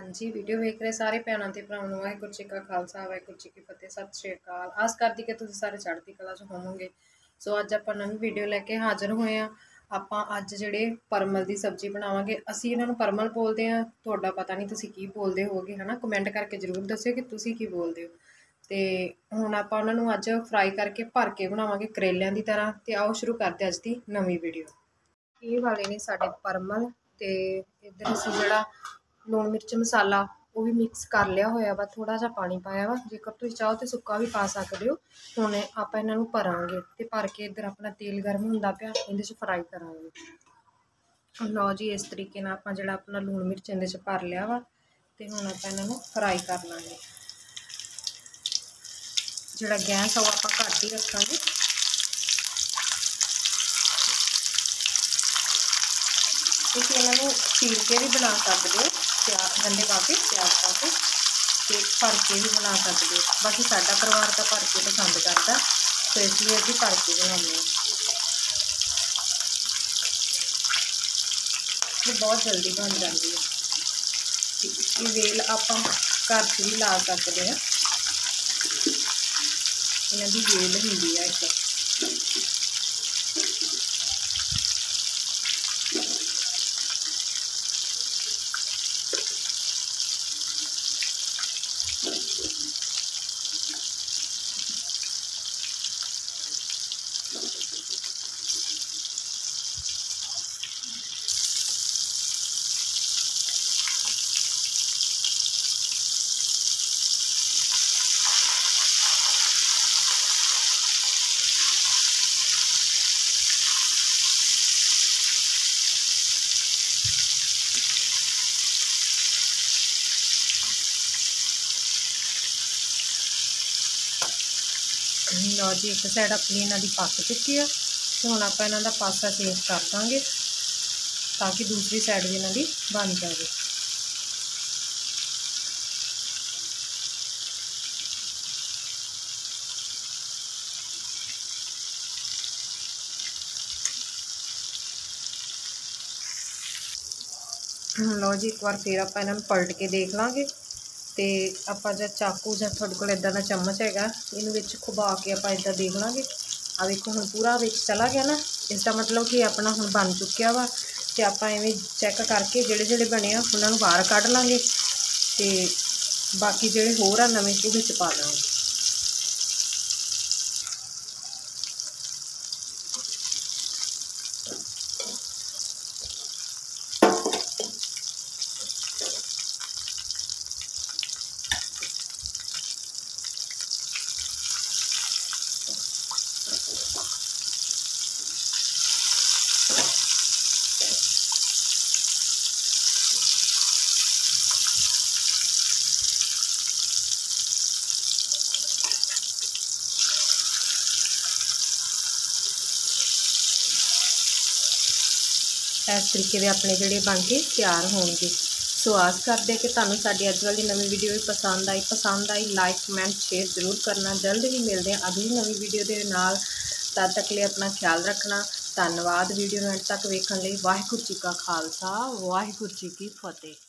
जी video वेख रहे सारे भैनों ते भरावां नूं वाहिगुरू जी का खालसा वाहिगुरू जी की फतेह। सत श्री अकाल। आस करदी कि तुसीं सारे चढ़ती कला च होवोगे। सो अज आपां नवीं वीडियो लैके हाज़र होए आ। आपां अज जिहड़े परमल की सब्जी बनावांगे, असीं इन्हां नूं परमल बोलदे आ, तुहाडा पता नहीं तुसीं की बोलदे होवोगे है ना। कमेंट करके जरूर दस्सिओ कि तुसीं की बोलदे हो। ते हुण आपां उहनां नूं अज फ्राई करके भर के बनावांगे करेलिਆਂ ਦੀ तरह। ते आओ शुरू करते अज दी नवीं वीडियो। ये वाले ने साडे परमल ते इधर असीं जिहड़ा लूण मिर्च मसाला वो भी मिक्स कर लिया होया वा, थोड़ा जा पानी पाया वा। जेकर तुसीं चाहो तो सुक्का भी पा सकदे हो। हुण आपां इन्हां नूं भरांगे ते भर के इधर अपना तेल गर्म हुंदा पिया, इहदे च फ्राई करांगे। लो जी इस तरीके नाल आपां जिहड़ा अपना लूण मिर्च इहदे च भर लिया वा ते हुण आपां इन्हां नूं फ्राई कर लांगे। जिहड़ा गैस आ आपां घट ही रखांगे। तुसीं इन्हां नूं चीर के भी बना सकदे हो, प्याज गंढे पा के प्याज पा के ते भर के भी बना सकते हो। बाकी साडा परिवार तो भर के पसंद करता, तो इसलिए असीं भर के बनाने। ये बहुत जल्दी बन जाती है। ये वेल आपां घर च भी ला सकते हैं, इन्हां दी वेल हुंदी है इक। लो जी एक साइड अपनी इन्हां दी पक चुकी है, तो हुण आपां इन्हां दा पासा चेंज कर देंगे ताकि दूसरी साइड भी इन्हां दी बन जाए। लो जी एक बार फिर आपां इन्हां नूं पलट के देख लांगे। तो आपां जो चाकू जां तुहाडे कोल इदां दा चम्मच हैगा, इनूं विच खुबा के आपां इदां देख लांगे। आ देखो हुण पूरा विच चला गया ना, इसका मतलब कि अपना हुण बन चुक्या वा। तो आपां इवें चैक करके जिहड़े जिहड़े बने आ उन्हां नूं बाहर कढ लांगे ते बाकी जिहड़े होर आ नवें वो विच पा लांगे। इस तरीके के अपने जोड़े बन के तैयार होंगे। सो आस करते हैं कि तुहानूं साडी अज वाली नवीं वीडियो भी पसंद आई लाइक कमेंट शेयर जरूर करना। जल्द ही मिलते हैं अगली नवीं वीडियो के नाल। तद तक लिए अपना ख्याल रखना। धन्यवाद वीडियो एंड तक वेखण लई। वाहिगुरू जी का खालसा वाहिगुरू जी की फतेह।